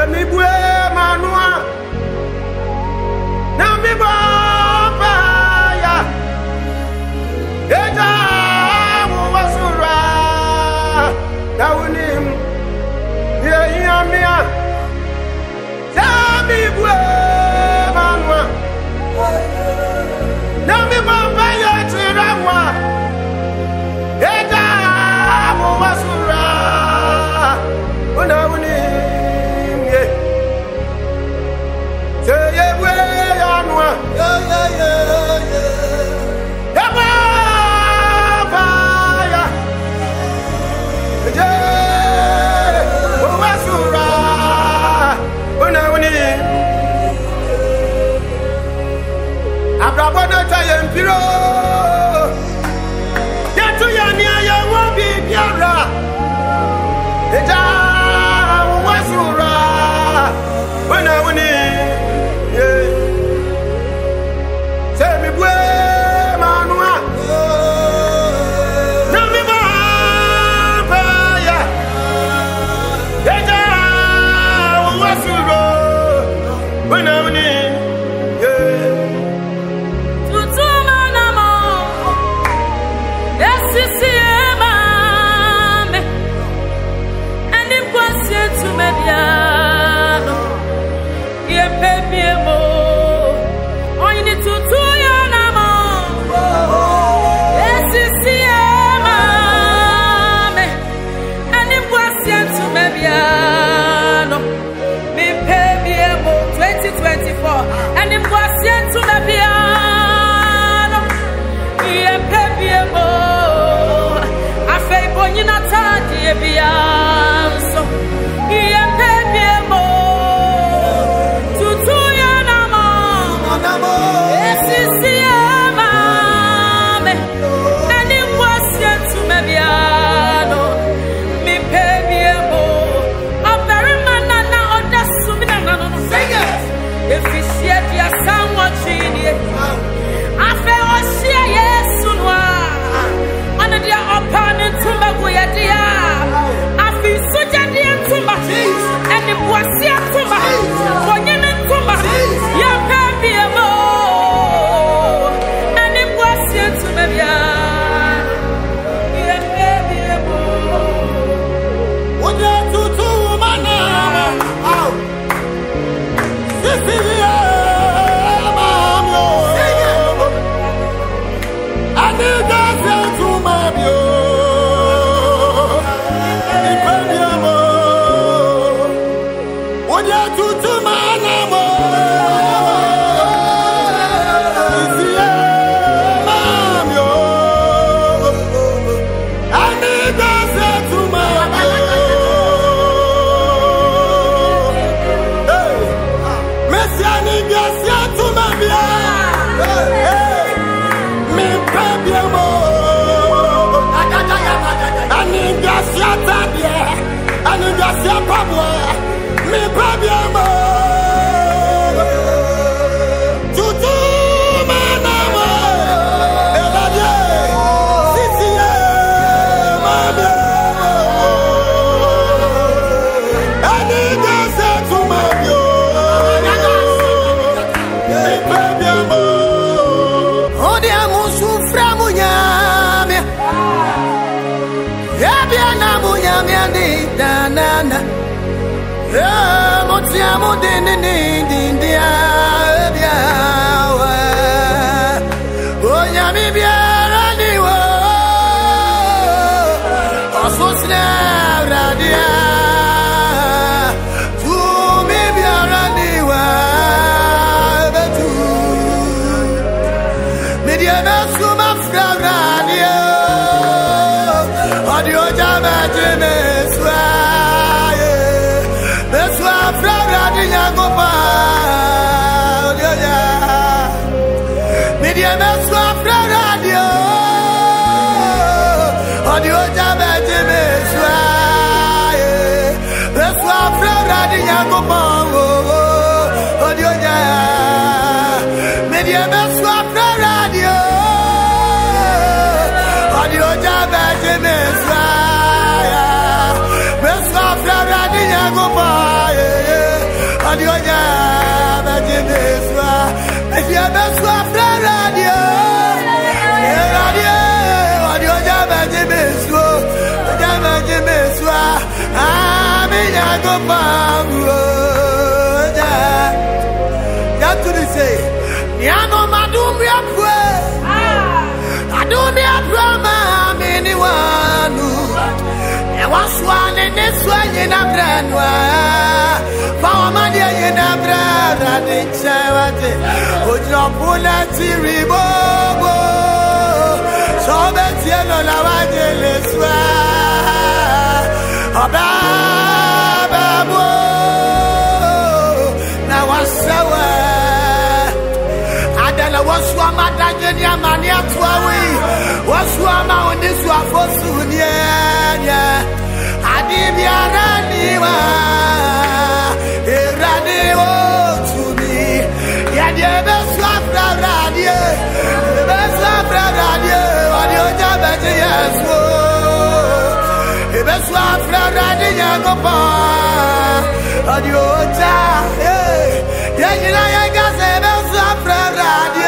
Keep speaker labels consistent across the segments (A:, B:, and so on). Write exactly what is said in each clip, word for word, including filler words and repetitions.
A: mi bue manua na mi baba ya eja mu wasura dawunim ye yamia na mi bue manua na mi baba ya tiramwa eja mu wasura dawunim ye say ye we yanwa ya ya ya ya baba ya je wasura dawunim abrabo no tayen piro ya tu ya ni ya wo bi biara eja wasura wana wani yeah say me bue manua na mi baba ya eja wasura wana wani
B: and it was yet to the piano. Ye pepiemo, a fable in a tardy piano. Ye pepiemo, to two yanamo, yes, is the amame, and it was yet to the piano. Me pepiemo, a very man or the sumina, sing it. If you share your son watching it, I feel share yes, soon. On the opponent to my way, dear. I feel so dear to my and it was here to my for you to my your baby more and it was here to my your baby more.
A: What you do to my now? Me pabiamo tutu manamo elade sisie mabia ani gase tu mabio me pabiamo odi amusufra munyame ya bia na munyame ndi danana. Yeah, motiamo dene dindia bia wa onya mi biara ni wo ososna radia tu mi biara ni wa betu media na suma fra radia audio jama jeme swa Yango pa, audio ya. Media na swapra radio, audio ya beje me swaye. Na swapra radio yango pa, audio ya. Media na swapra radio, audio ya beje me swaye. Na swapra radio yango pa. Niano madumia pwe Adumia prama mini wanu Ewaswane neswenye na branwa Fawamadia ye na brada Dinche wate Ujopuna tiribobo Sobe tielo la waje leswa Abababo Na wasawa Waswama Dajenia Mania Twawi, Waswama on this Wafosunia, Adibia Raniwa, Iraniwo to me, Yadia Beswafra Radio, Beswafra Radio, Audio Jabatias, Beswafra Radio, Gopa, Audio Ja, Yagina Yagase, Beswafra Radio.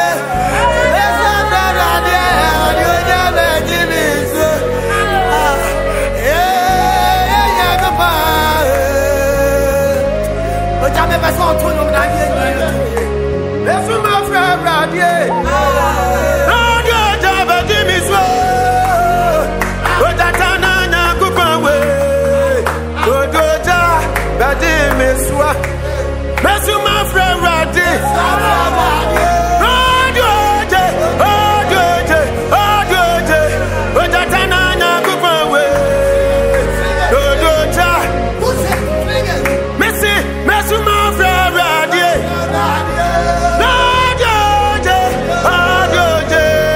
C: Yeah.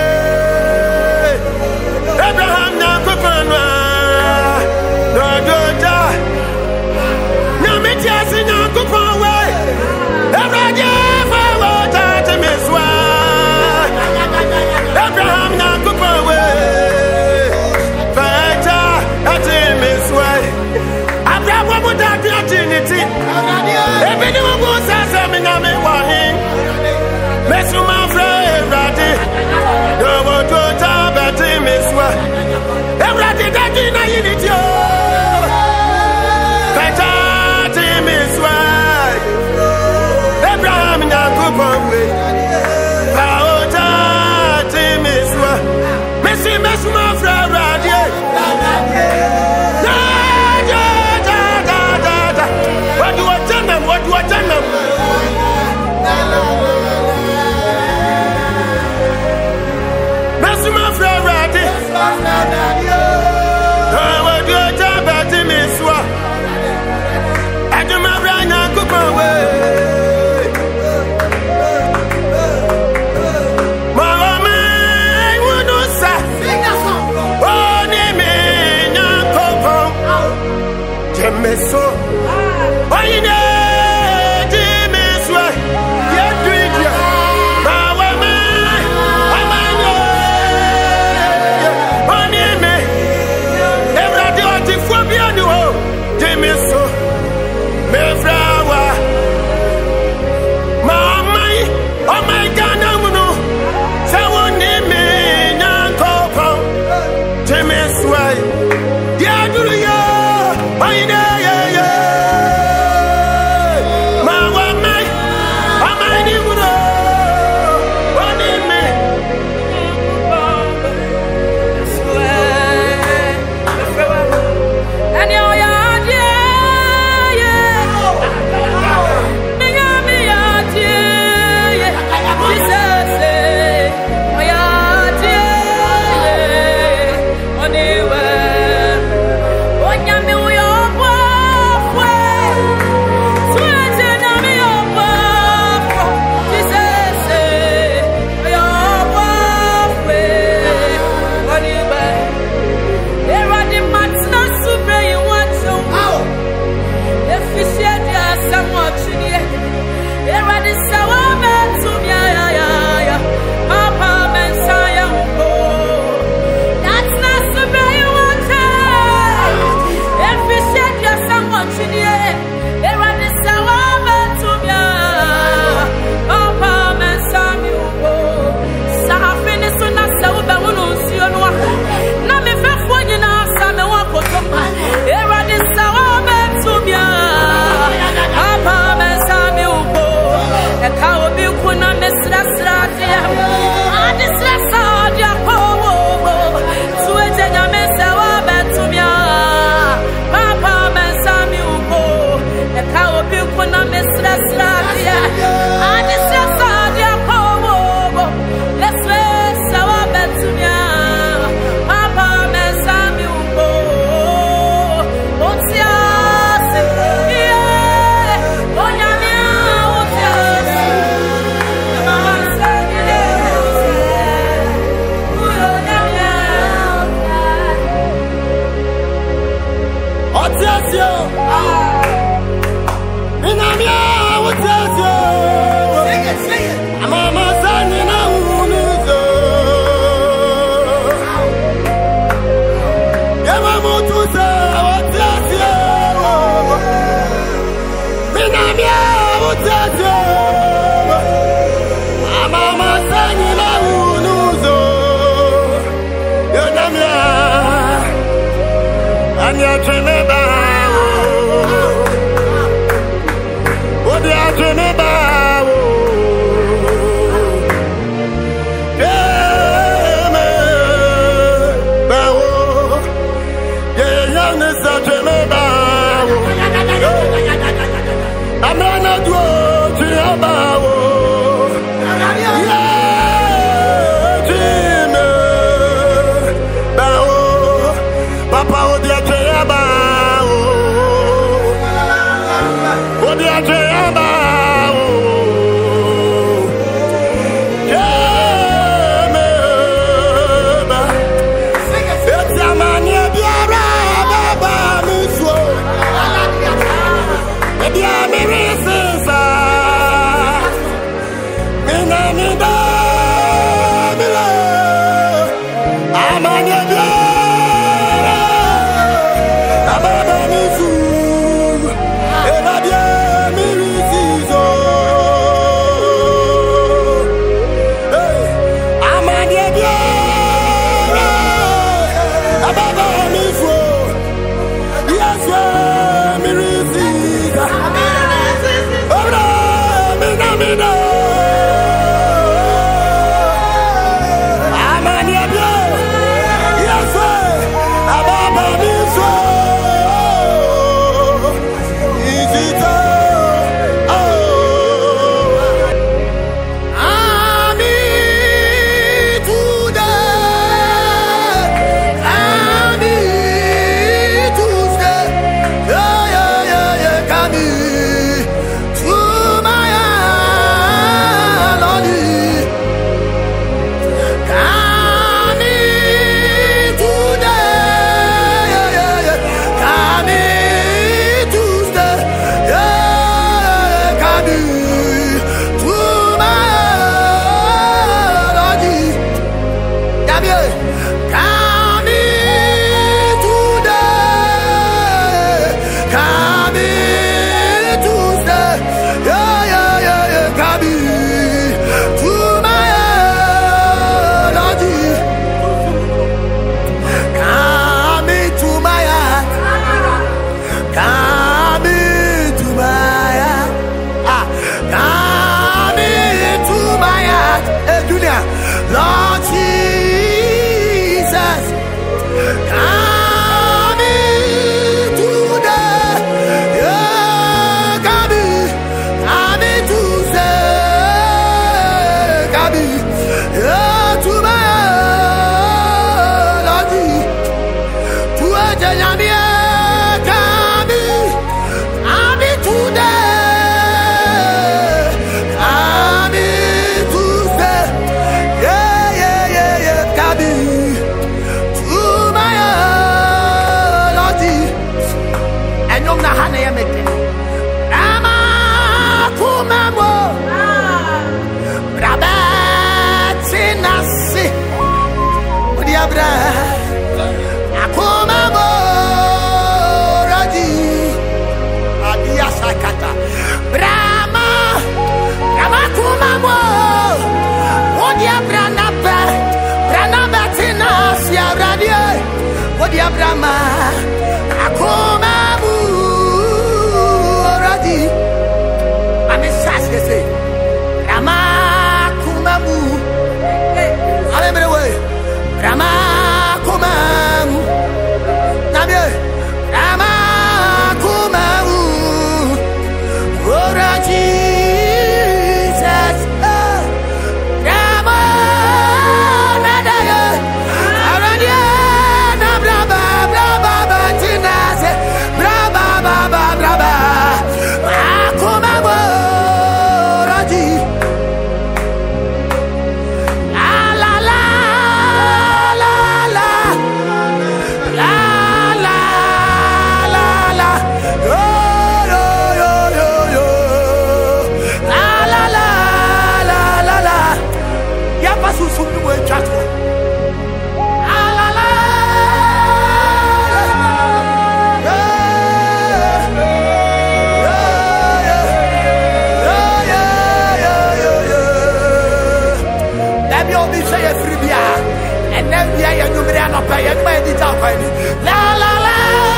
A: quiet, my guitar quiet. La la la.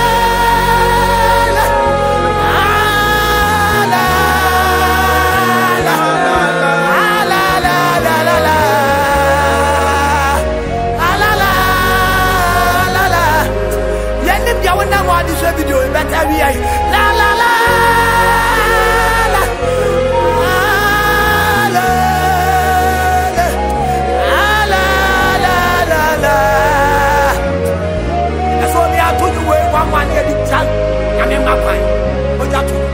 A: Video better be la la la la la la la la la. That's what we are to do. One one year the child. I'm in my mind. What that to?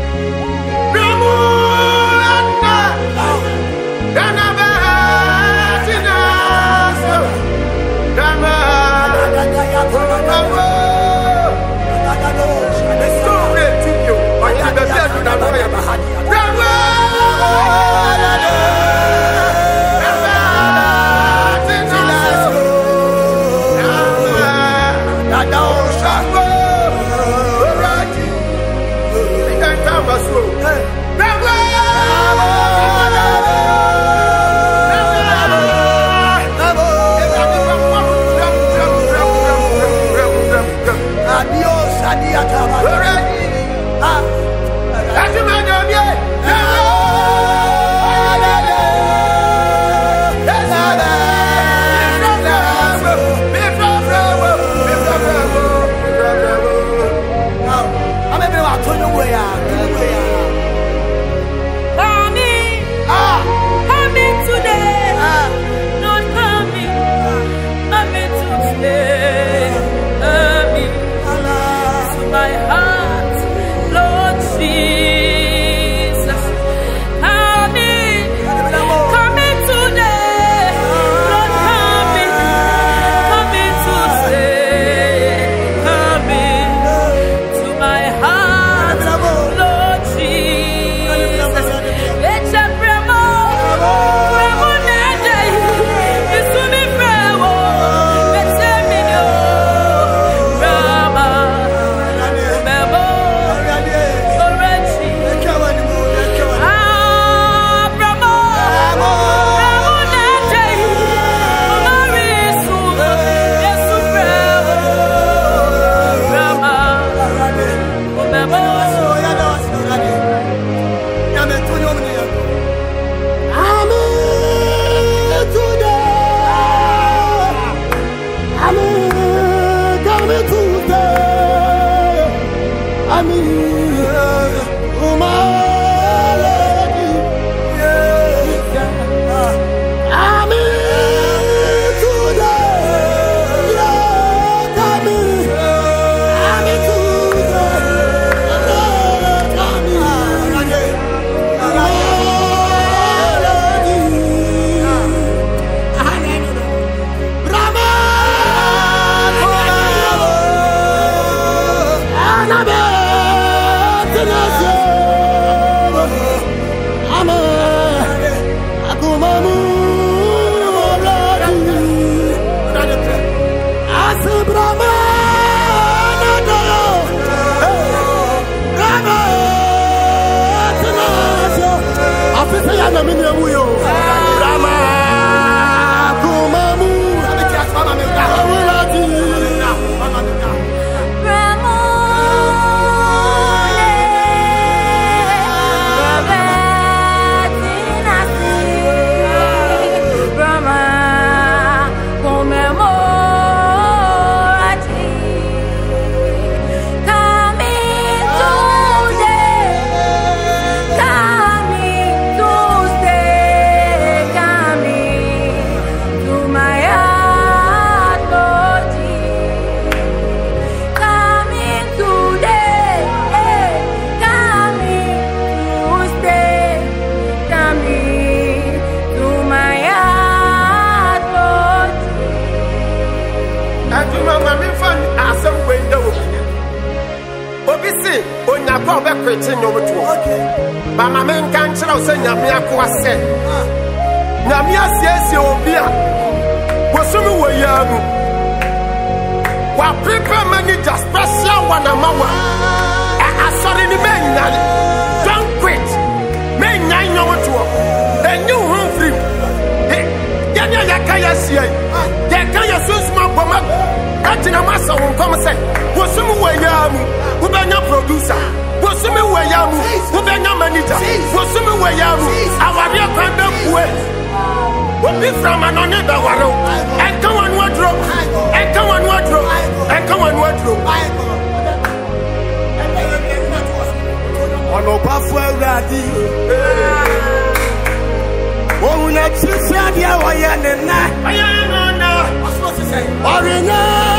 C: Mama men can tell us Namia Kwase. Namia says you will be a Wasumi Wayamu. While people manage a special one a mama. I saw the men don't quit. Men nine know what to a new home free. Yanya Yakaya see. Yakaya so small. mu ubenya manija wosumi wayamu awari akwanda kuwe obi from anone da waro enka wanu adro enka wanu adro enka wanu adro ono pafu awradi ohuna chifia dia wayane na ayana na orinya